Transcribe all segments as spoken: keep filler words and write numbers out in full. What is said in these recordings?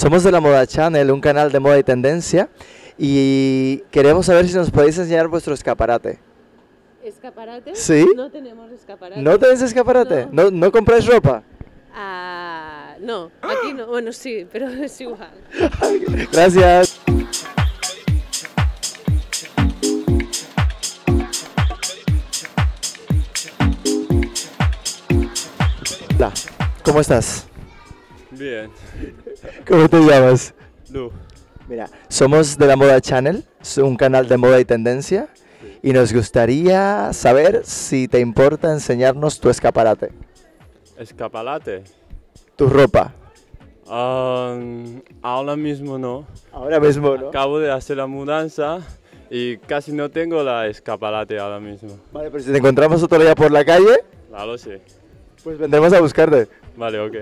Somos de la Moda Channel, un canal de moda y tendencia, y queremos saber si nos podéis enseñar vuestro escaparate. ¿Escaparate? ¿Sí? No tenemos escaparate. ¿No tenéis escaparate? ¿No, No. ¿No compráis ropa? Ah, no, aquí no. Bueno, sí, pero es igual. Gracias. Hola, ¿cómo estás? Bien. ¿Cómo te llamas? Lu. Mira, somos de la Moda Channel, es un canal de moda y tendencia, y nos gustaría saber si te importa enseñarnos tu escaparate, Escaparate. tu ropa. Um, ahora mismo no. Ahora mismo, ¿no? Acabo de hacer la mudanza y casi no tengo la escaparate ahora mismo. Vale, pero si te encontramos otro día por la calle, Claro, sí. pues vendremos a buscarte. Vale, ok.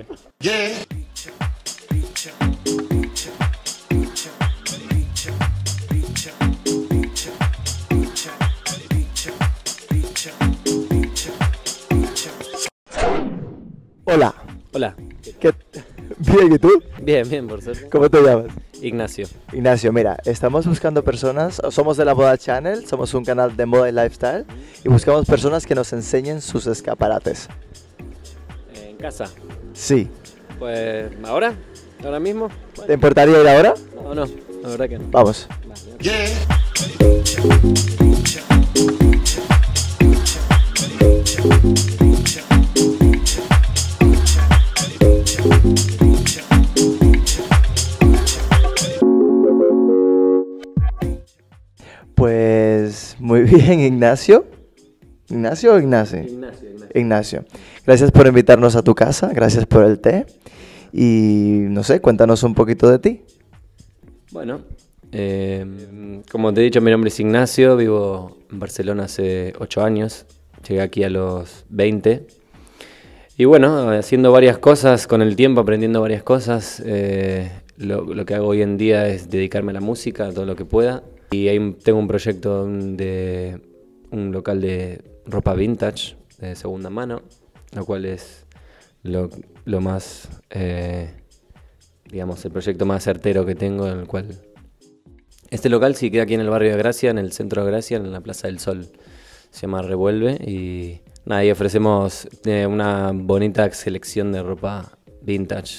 Hola. Hola. ¿Qué? Bien, ¿y tú? Bien, bien, por suerte. ¿Cómo te llamas? Ignacio. Ignacio, mira, estamos buscando personas, somos de la Moda Channel, somos un canal de moda y lifestyle, y buscamos personas que nos enseñen sus escaparates. ¿En casa? Sí. Pues, ¿ahora? ¿Ahora mismo? ¿Te importaría ir ahora? No, no, la verdad que no. Vamos. Pues muy bien, Ignacio. ¿Ignacio o Ignacio? Ignacio, Ignacio. Ignacio. Gracias por invitarnos a tu casa, gracias por el té. Y no sé, cuéntanos un poquito de ti. Bueno, eh, como te he dicho, mi nombre es Ignacio, vivo en Barcelona hace ocho años, llegué aquí a los veinte. Y bueno, haciendo varias cosas con el tiempo, aprendiendo varias cosas. Eh, lo, lo que hago hoy en día es dedicarme a la música, a todo lo que pueda. Y ahí tengo un proyecto de un local de ropa vintage, de segunda mano, lo cual es lo, lo más, eh, digamos, el proyecto más certero que tengo, en el cual... Este local sí queda aquí en el barrio de Gracia, en el centro de Gracia, en la Plaza del Sol. Se llama Revuelve y nada, ahí ofrecemos eh, una bonita selección de ropa vintage.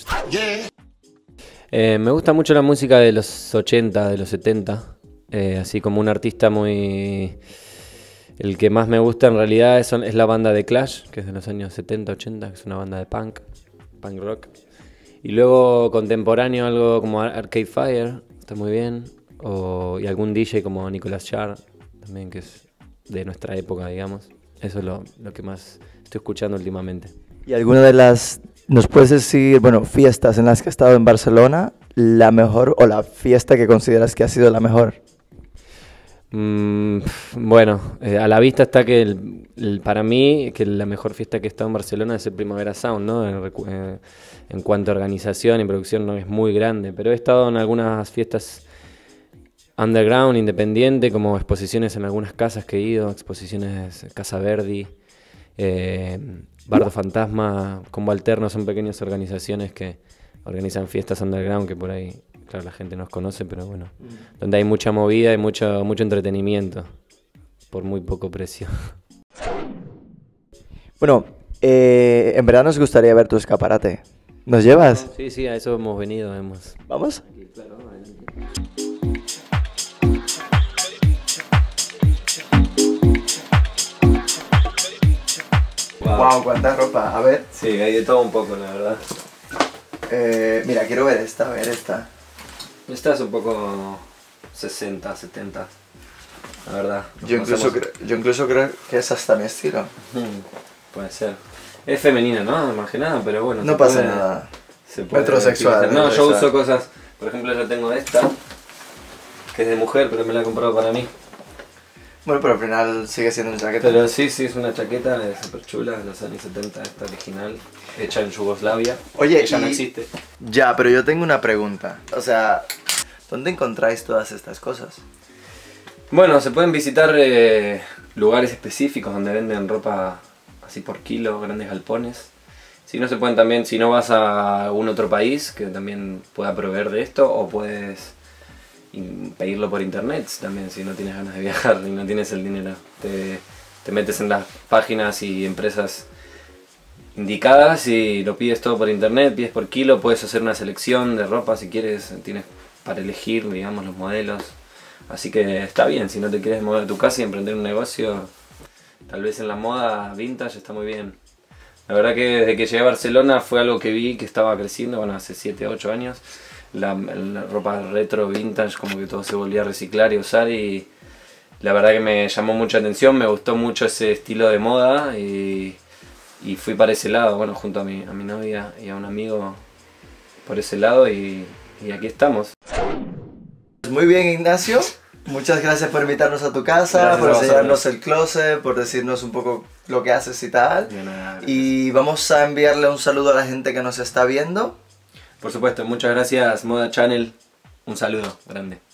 Eh, me gusta mucho la música de los ochenta, de los setenta. Eh, así como un artista muy... El que más me gusta en realidad es, es la banda de Clash, que es de los años setenta, ochenta, que es una banda de punk, punk rock. Y luego contemporáneo, algo como Arcade Fire, está muy bien. O, y algún D J como Nicolas Char, también, que es de nuestra época, digamos. Eso es lo, lo que más estoy escuchando últimamente. ¿Y alguna de las, nos puedes decir, bueno, fiestas en las que has estado en Barcelona, la mejor o la fiesta que consideras que ha sido la mejor? Mm, bueno, eh, a la vista está que el, el, para mí que la mejor fiesta que he estado en Barcelona es el Primavera Sound, ¿no? En, eh, en cuanto a organización y producción no es muy grande, pero he estado en algunas fiestas underground, independiente, como exposiciones en algunas casas que he ido, exposiciones Casa Verdi, eh, Bardo Fantasma, Combo Alterno, son pequeñas organizaciones que organizan fiestas underground que por ahí... Claro, la gente nos conoce, pero bueno, mm. donde hay mucha movida y mucho, mucho entretenimiento, por muy poco precio. Bueno, eh, en verdad nos gustaría ver tu escaparate. ¿Nos llevas? Sí, sí, a eso hemos venido, hemos... ¿Vamos? Aquí, claro, wow. Wow, cuánta ropa, a ver. Sí, hay de todo un poco, la verdad. Eh, mira, quiero ver esta, ver esta. Esta es un poco sesenta, setenta, la verdad. Yo incluso, Hacemos... cre yo incluso creo que es hasta mi estilo. Hmm, puede ser. Es femenina, ¿no? Más que nada, pero bueno. No pasa puede, nada. Se puede Metrosexual. No, metrosexual. yo uso cosas, por ejemplo yo tengo esta, que es de mujer, pero me la he comprado para mí. Bueno, pero al final sigue siendo una chaqueta. Pero sí, sí, es una chaqueta súper chula, de los años setenta, esta original, hecha en Yugoslavia. Oye, que ya y... no existe. Ya, pero yo tengo una pregunta. O sea, ¿dónde encontráis todas estas cosas? Bueno, se pueden visitar eh, lugares específicos donde venden ropa así por kilo, grandes galpones. Si no se pueden también, si no vas a un otro país que también pueda proveer de esto, o puedes pedirlo por internet también, si no tienes ganas de viajar y no tienes el dinero. Te, te metes en las páginas y empresas indicadas y lo pides todo por internet, pides por kilo, puedes hacer una selección de ropa si quieres, tienes para elegir, digamos, los modelos. Así que está bien, si no te quieres mover de tu casa y emprender un negocio, tal vez en la moda vintage está muy bien. La verdad que desde que llegué a Barcelona fue algo que vi que estaba creciendo, bueno, hace siete, ocho años. La, la ropa retro, vintage, como que todo se volvía a reciclar y usar, y la verdad que me llamó mucha atención, me gustó mucho ese estilo de moda y, y fui para ese lado, bueno, junto a mi, a mi novia y a un amigo por ese lado, y, y aquí estamos. Muy bien, Ignacio. Muchas gracias por invitarnos a tu casa, Gracias por a enseñarnos vosotros. el closet, por decirnos un poco lo que haces y tal. De nada, gracias. Y vamos a enviarle un saludo a la gente que nos está viendo. Por supuesto, muchas gracias Moda Channel, un saludo grande.